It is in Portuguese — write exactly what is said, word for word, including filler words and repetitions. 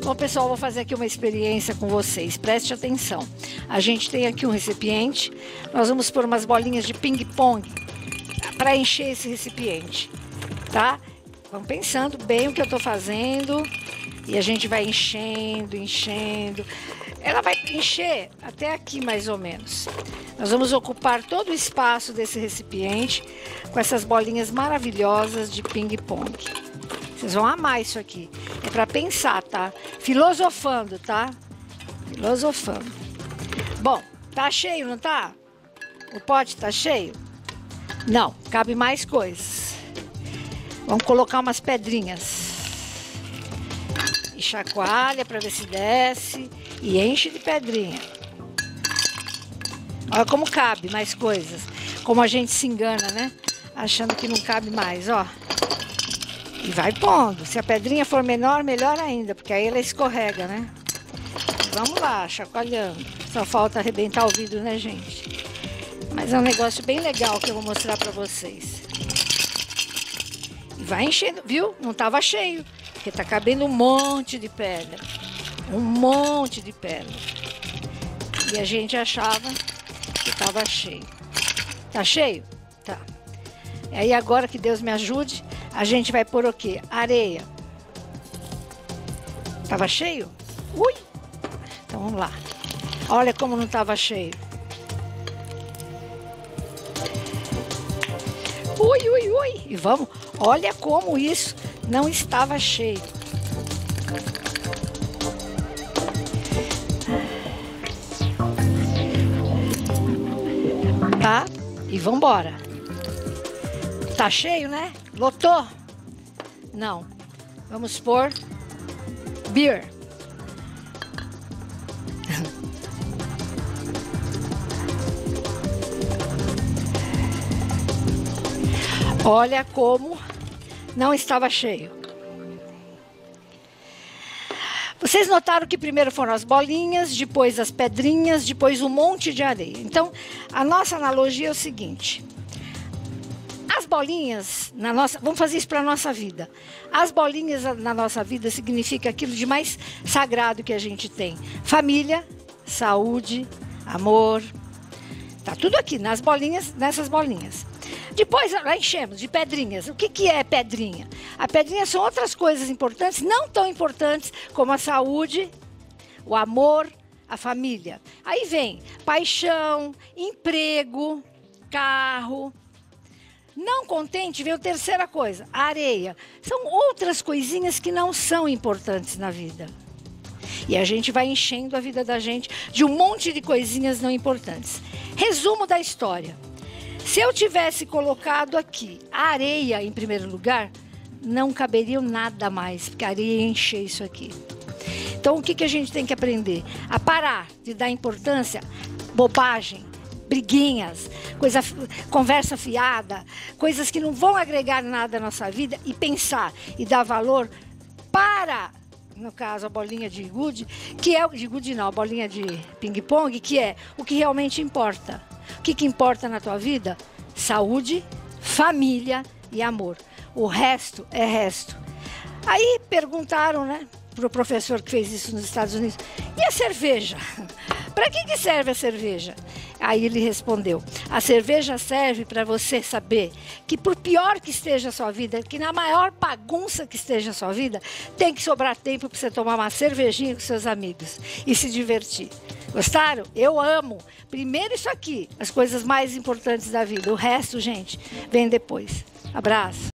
Bom, pessoal, vou fazer aqui uma experiência com vocês. Preste atenção. A gente tem aqui um recipiente. Nós vamos pôr umas bolinhas de ping-pong para encher esse recipiente, tá? Vamos pensando bem o que eu tô fazendo. E a gente vai enchendo, enchendo. Ela vai encher até aqui mais ou menos. Nós vamos ocupar todo o espaço desse recipiente com essas bolinhas maravilhosas de ping-pong. Vocês vão amar isso aqui. É para pensar, tá? Filosofando, tá? Filosofando. Bom, tá cheio, não tá? O pote tá cheio? Não, cabe mais coisas. Vamos colocar umas pedrinhas. E chacoalha para ver se desce. E enche de pedrinha. Olha como cabe mais coisas. Como a gente se engana, né? Achando que não cabe mais, ó. E vai pondo. Se a pedrinha for menor, melhor ainda. Porque aí ela escorrega, né? Vamos lá, chacoalhando. Só falta arrebentar o vidro, né, gente? Mas é um negócio bem legal que eu vou mostrar pra vocês. E vai enchendo, viu? Não tava cheio. Porque tá cabendo um monte de pedra. Um monte de pedra. E a gente achava que estava cheio. Tá cheio? Tá. E aí agora que Deus me ajude, a gente vai pôr o quê? Areia. Tava cheio? Ui! Então vamos lá. Olha como não estava cheio. Ui, ui, ui! E vamos. Olha como isso não estava cheio. Tá? E vambora. Tá cheio, né? Lotou? Não. Vamos pôr beer. Olha como não estava cheio. Vocês notaram que primeiro foram as bolinhas, depois as pedrinhas, depois um monte de areia. Então, a nossa analogia é o seguinte. As bolinhas, na nossa, vamos fazer isso para a nossa vida. As bolinhas na nossa vida significa aquilo de mais sagrado que a gente tem. Família, saúde, amor. Tá tudo aqui, nas bolinhas, nessas bolinhas. Depois lá enchemos de pedrinhas. O que, que é pedrinha? A pedrinha são outras coisas importantes, não tão importantes como a saúde, o amor, a família. Aí vem paixão, emprego, carro. Não contente, vem a terceira coisa, a areia. São outras coisinhas que não são importantes na vida. E a gente vai enchendo a vida da gente de um monte de coisinhas não importantes. Resumo da história. Se eu tivesse colocado aqui a areia em primeiro lugar, não caberia nada mais, porque a areia ia encher isso aqui. Então, o que, que a gente tem que aprender? A parar de dar importância, bobagem, briguinhas, coisa, conversa fiada, coisas que não vão agregar nada na nossa vida e pensar e dar valor para, no caso, a bolinha de gude, que é, de gude não, a bolinha de ping-pong, que é o que realmente importa. O que, que importa na tua vida? Saúde, família e amor. O resto é resto. Aí perguntaram, né, para o professor que fez isso nos Estados Unidos, e a cerveja? Para que, que serve a cerveja? Aí ele respondeu, a cerveja serve para você saber que por pior que esteja a sua vida, que na maior bagunça que esteja a sua vida, tem que sobrar tempo para você tomar uma cervejinha com seus amigos e se divertir. Gostaram? Eu amo. Primeiro isso aqui, as coisas mais importantes da vida. O resto, gente, vem depois. Abraço.